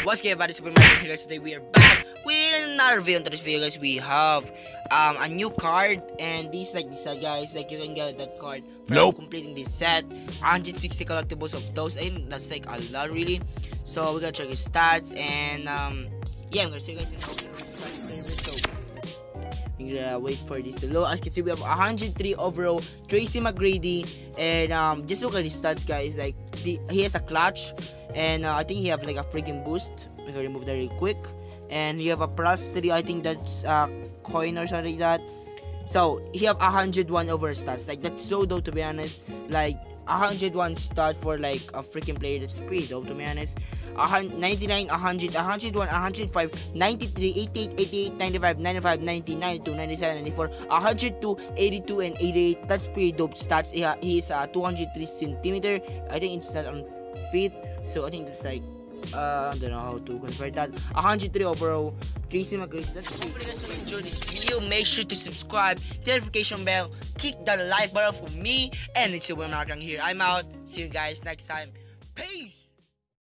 What's good, everybody? Super Mario here. Today we are back with another video. In today's video, guys, we have a new card, and this like this set, guys. Like you can get that card for completing this set. 160 collectibles of those. I think that's like a lot, really. So we're gonna check his stats, and yeah, I'm gonna see you guys in the opening. So we're gonna wait for this to load. As you can see, we have 103 overall. Tracy Mcgrady, and just look at his stats, guys. Like he has a clutch. And I think he have like a freaking boost. I'm gonna remove that real quick. And you have a plus 3. I think that's a coin or something like that. So he have 101 over stats. Like that's so dope, to be honest. Like 101 stat for like a freaking player. That's pretty dope, to be honest. 99, 100, 101, 105, 93, 88, 88, 95, 95, 90, 92, 97, 94, 102, 82, and 88. That's pretty dope stats. He's 203 centimeter. I think it's not on feet. So I think that's like I don't know how to convert that. 103 overall. Tracy Mcgrady. That's it. If you guys enjoyed this video, make sure to subscribe, hit the notification bell, click the like button for me, and it's your boy MarkRank here. I'm out. See you guys next time. Peace.